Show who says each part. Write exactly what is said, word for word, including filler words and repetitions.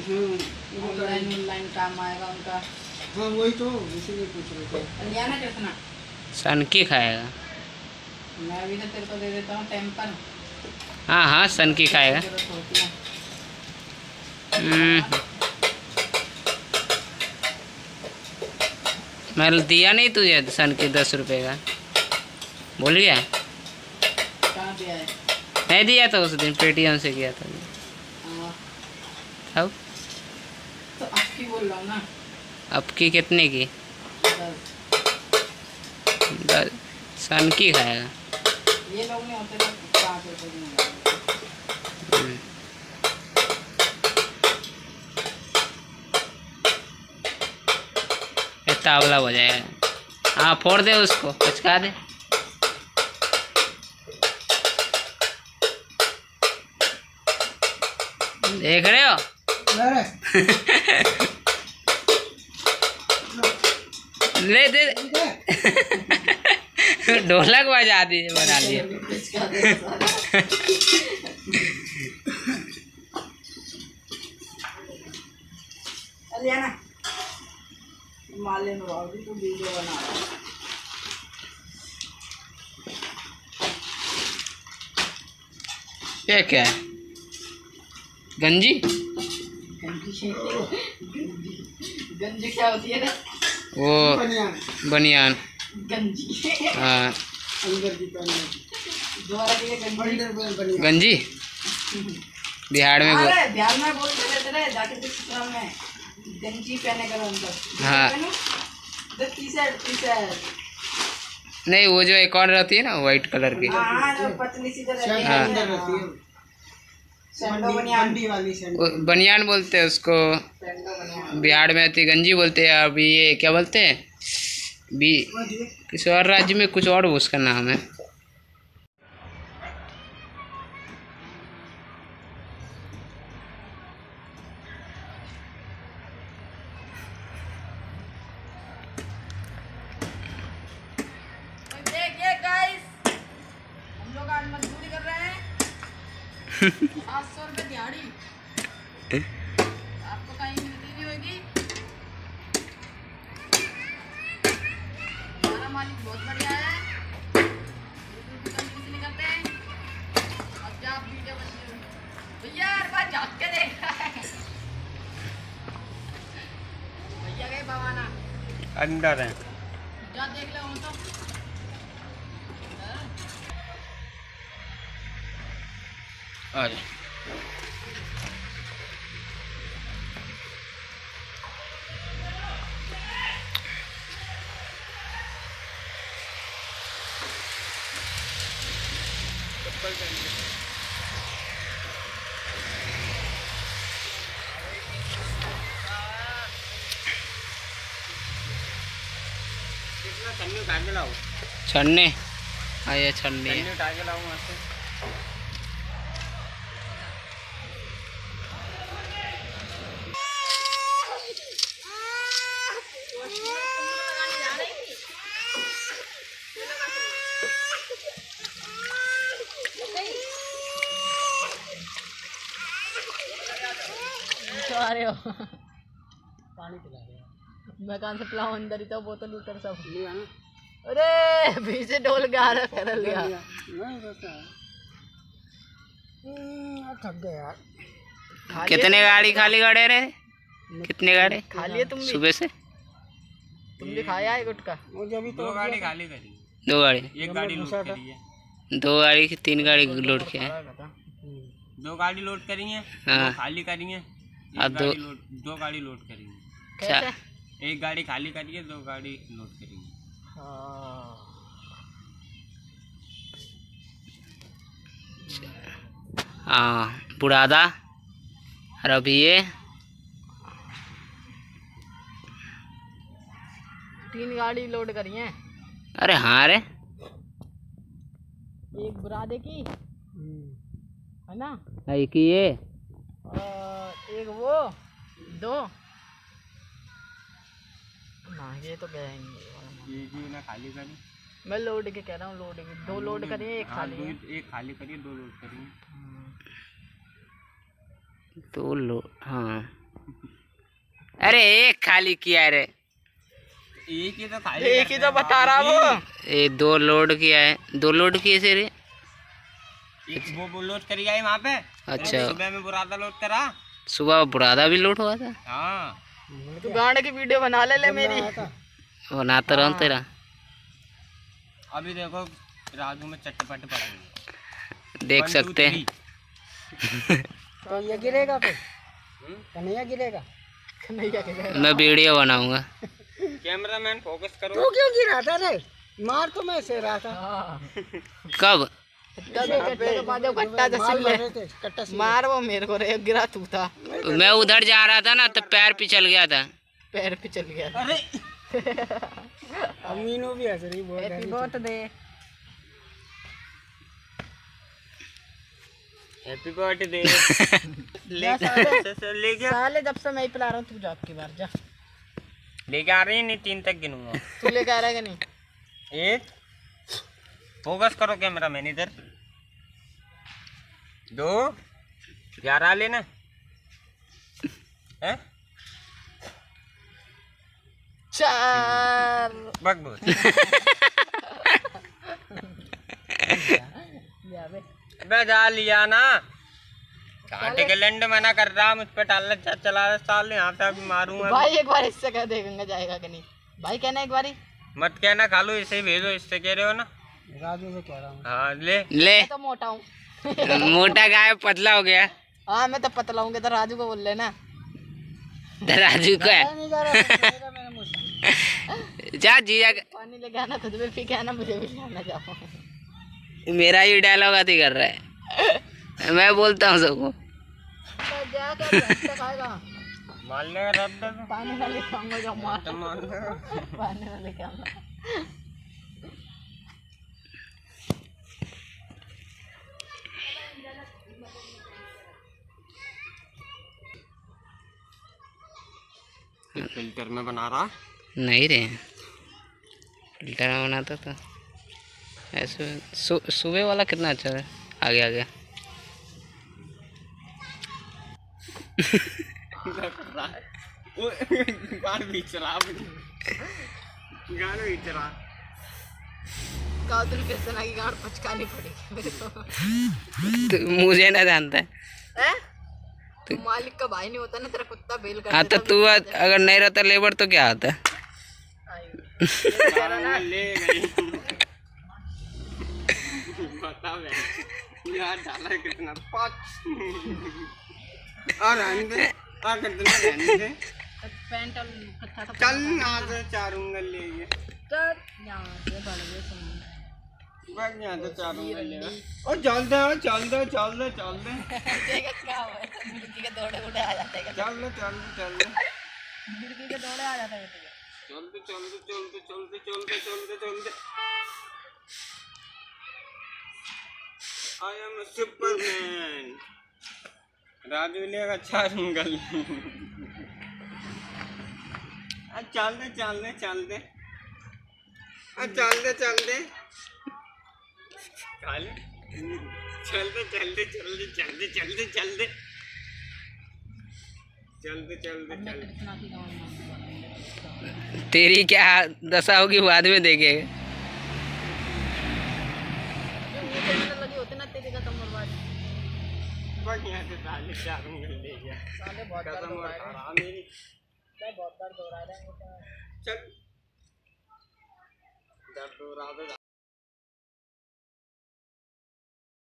Speaker 1: Online online काम आएगा उनका।
Speaker 2: हाँ वही तो इसीलिए पूछ रहे थे।
Speaker 1: लियाना कितना
Speaker 3: सनकी खाएगा?
Speaker 1: मैं भी तो तेरे को दे देता हूँ टेम्पर।
Speaker 3: हाँ हाँ सनकी खाएगा।
Speaker 1: जरूरत होती है।
Speaker 3: हम्म, मैं दिया नहीं तुझे सनकी दस रुपए का? भूल गया?
Speaker 1: कहाँ दिया है?
Speaker 3: नहीं दिया था उस दिन, पेटीएम से किया था।
Speaker 1: हाँ,
Speaker 3: अब
Speaker 1: तो आपकी बोल रहा हूँ ना।
Speaker 3: अब की कितने की?
Speaker 1: दस।
Speaker 3: दस सनकी खाएगा?
Speaker 1: ये लोग नहीं होते तो पाँच रुपये की मिलेगा।
Speaker 3: हम्म, ये तावला हो जाएगा। हाँ फोड़ दे उसको, पचका दे। देख रहे हो? ले दे ढोलक बजा दी बना दिया।
Speaker 1: लियाना माले में भाभी तो वीडियो बना रहा है।
Speaker 3: ये क्या है? गंजी?
Speaker 1: गंजी गंजी क्या होती है ना?
Speaker 3: वो बनियान।
Speaker 1: गंजी
Speaker 3: हाँ
Speaker 2: अंदर की पहनने
Speaker 1: द्वारा के गंजी
Speaker 2: बनियान।
Speaker 3: गंजी बिहार में बोल।
Speaker 1: अरे बिहार में बोलते रहते रहे जाके दूसरा में गंजी पहने करो अंदर।
Speaker 3: हाँ
Speaker 1: टी शर्ट टी शर्ट
Speaker 3: नहीं, वो जो एक और रहती है ना वाइट कलर की।
Speaker 1: हाँ जो पतली सी रहती
Speaker 2: शर्ट
Speaker 1: है
Speaker 2: अंदर रहती है।
Speaker 1: सैंडो बनियान।
Speaker 2: बंडी वाली
Speaker 3: वो
Speaker 2: सैंडो
Speaker 3: बनियान बोलते हैं उसको।
Speaker 1: सैंडो बनियान।
Speaker 3: बिहार में आती गंजी बोलते हैं। अभी ये क्या बोलते हैं? बी किसी और राज्य में कुछ और उसका नाम है।
Speaker 1: देखिए गाइस, हम लोग आज मजदूरी कर रहे हैं। सात सौ रुपये दिहाड़ी। आपको कहीं मिलती नहीं होगी। हमारा मालिक बहुत बढ़िया है। नहीं करते हैं। अब क्या आप वीडियो बनती हो भैया? हर बार झाँक के देख रहा है। भैया गए भवाना
Speaker 3: अंदर है।
Speaker 1: जा देख लो तो।
Speaker 3: और छन्ने। हाँ ये छन्नी है।
Speaker 1: आ रहे हो? पानी पिला रहे। मैं कहाँ से पिलाऊं? अंदर ही तो बोतल उतर सब लिया ना। अरे पीछे डोल के आ रहा कर लिया।
Speaker 2: थक गया यार।
Speaker 3: कितने गाड़ी खाली खड़े रहे? कितने गाड़ी
Speaker 1: खा लिए तुम भी?
Speaker 3: सुबह से
Speaker 1: तुम भी खाया है गुटका?
Speaker 2: मुझे अभी तो
Speaker 4: दो गाड़ी खाली करी,
Speaker 3: दो गाड़ी
Speaker 4: एक गाड़ी लोड करी है।
Speaker 3: दो गाड़ी की तीन गाड़ी लोड किया है।
Speaker 4: दो गाड़ी लोड करी है,
Speaker 3: हाँ।
Speaker 4: दो खाली करी है।
Speaker 3: अब
Speaker 4: एक
Speaker 3: दो
Speaker 4: गाड़ी लोड दो गाड़ी लोड करी है।
Speaker 3: अच्छा
Speaker 4: एक गाड़ी खाली करी है, दो गाड़ी लोड करी है।
Speaker 3: हाँ बुढ़ादा। और अभी ये
Speaker 1: तीन गाड़ी लोड करी है।
Speaker 3: अरे हाँ रे
Speaker 1: एक बुरादे की है ना,
Speaker 3: एक ही ये
Speaker 1: और एक वो दो ना, ये तो गया ही नहीं।
Speaker 4: ये जी ना खाली करी।
Speaker 1: मैं लोड के कह रहा हूँ, लोड के दो लोड करी है, एक
Speaker 4: हाँ,
Speaker 1: खाली
Speaker 4: दो,
Speaker 1: है।
Speaker 4: एक खाली करी है, दो लोड करी है।
Speaker 3: तो लो हाँ अरे एक खाली किया रे,
Speaker 4: एक ही तो खाली
Speaker 1: एक ही तो बता रहा वो।
Speaker 3: ये दो लोड किया है, दो लोड किए से रे।
Speaker 4: एक वो वो लोड करी आई वहाँ पे।
Speaker 3: अच्छा।
Speaker 4: सुबह में बुरादा लोड करा।
Speaker 3: सुबह बुरादा भी लोड हुआ था।
Speaker 4: हाँ
Speaker 1: तू गांड की वीडियो बना ले ले मेरी।
Speaker 3: बनाता रहा तेरा।
Speaker 4: अभी देखो राजू में चटपट पड़ेंगे।
Speaker 3: देख सकते हैं।
Speaker 2: तो ये गिरेगा फिर, कन्हैया गिरेगा।
Speaker 1: कन्हैया के
Speaker 3: मैं वीडियो बनाऊंगा।
Speaker 4: कैमरामैन फोकस करो।
Speaker 2: तू क्यों गिरा था रे? मार तो मैं से रहा था।
Speaker 3: कब?
Speaker 1: कभी कट्टे के बाद जब कट्टा जैसे ले
Speaker 2: थे, कट्टा से
Speaker 1: मार वो मेरे को रे, गिरा तू था।
Speaker 3: मैं उधर जा रहा था ना तो पैर पिछल गया था।
Speaker 1: पैर पे चल गया।
Speaker 4: अरे
Speaker 2: अमीनो भी हंस रही बहुत।
Speaker 1: Happy birthday.
Speaker 4: Happy birthday.
Speaker 1: जा साले,
Speaker 4: ले गया।
Speaker 1: साले जब से मैं ही पिला रहा हूँ तू जा की बार जा।
Speaker 4: लेके आ रही है, नहीं तीन तक गिनूंगा।
Speaker 1: तू लेके आ रहा है कि नहीं?
Speaker 4: एक, फोकस करो कैमरा मैन इधर। दो, ग्यारह लेना है।
Speaker 1: चार।
Speaker 4: बक बोल।
Speaker 1: जा बे।
Speaker 4: मैं जा लिया ना। कांटे के लंड मना कर रहा, मुझ पे टाल चला रहा साल, यहाँ पे अभी मारूंगा।
Speaker 1: भाई एक बार इससे कह देखेंगे जाएगा कि नहीं। भाई कहना एक बारी।
Speaker 4: मत कहना खालू, इसे ही भेजो, इससे कह रहे हो ना।
Speaker 2: राजू से कह रहा हूँ।
Speaker 4: हाँ ले।
Speaker 3: ले
Speaker 1: मैं तो मोटा हूँ।
Speaker 3: मोटा गाय पतला हो गया।
Speaker 1: हाँ मैं तो पतला हूँ, तो राजू को बोल लेना।
Speaker 3: राजू को है।
Speaker 2: नहीं जा रहा, मेरा मेरा मुझसे।
Speaker 3: जा जीजा का-
Speaker 1: पानी लेके आना, खुद भी पी के आना, मुझे भी ले आना। जाओ
Speaker 3: मेरा ही डायलॉग आती कर रहा है। मैं बोलता हूँ सबको।
Speaker 1: जा कर रास्ता खाएगा।
Speaker 4: मान लेगा रब दे तो।
Speaker 1: पानी वाले खाऊंगा जो मार।
Speaker 4: तो मान लेगा।
Speaker 1: पानी वाले खाऊंगा।
Speaker 4: फिल्टर में बना रहा।
Speaker 3: नहीं रे, फिल्टर में बनाता था ऐसे। सु, सुबह वाला कितना अच्छा है। आ गया आ गया।
Speaker 4: गाड़ भी चला गाड़ भी चला।
Speaker 1: कादुल कृष्णा की गांड पचकानी पड़ेगी मेरे को।
Speaker 3: तो मुझे ना जानता है।
Speaker 1: हैं? तू मालिक का भाई नहीं होता ना, तेरा कुत्ता बेल कर
Speaker 3: हाँ तो
Speaker 1: देता,
Speaker 3: तू अगर नहीं रहता लेबर तो क्या होता?
Speaker 1: आयु।
Speaker 4: ले गई। बता मैं यार डाला कितना पाँच। और रहने दे, आ कितना रहने दे।
Speaker 1: पैंट और कच्चा था।
Speaker 4: चल ना से चार उंगल ले गए।
Speaker 1: कर यहाँ से बढ़ गए सुन।
Speaker 4: बस यहाँ से चार उंगल ले गए। और चल दे, चल दे, चल दे, चल दे।
Speaker 1: देखा क्या हुआ है? मुर्गी के दौड़े उड़े आ जाते हैं।
Speaker 4: चल दे, चल दे, चल दे।
Speaker 1: मुर्गी के दौड़े आ जाते हैं।
Speaker 4: चल दे, चल दे, चल दे, चल दे, चल दे, चल दे, चल दे। I am a Superman. Raju लेगा चार उंगल। चल दे, चल दे, चल दे। चल दे, चल दे। चल चल दे, चल दे, चल दे, चल दे, चल दे, चल दे। चल दे, चल दे, चल दे।
Speaker 3: तेरी क्या दशा होगी बाद में देखेगा।
Speaker 1: लगी होते ना तेरी कसम बर्बाद।
Speaker 4: बढ़िया से साले चार उंगल ले गया।
Speaker 1: साले बहुत दर्द
Speaker 4: कसम
Speaker 1: हो
Speaker 4: और
Speaker 1: रहा है।
Speaker 4: खा मेरी।
Speaker 1: बहुत दर्द हो रहा है।
Speaker 4: चल दर्द हो रहा था।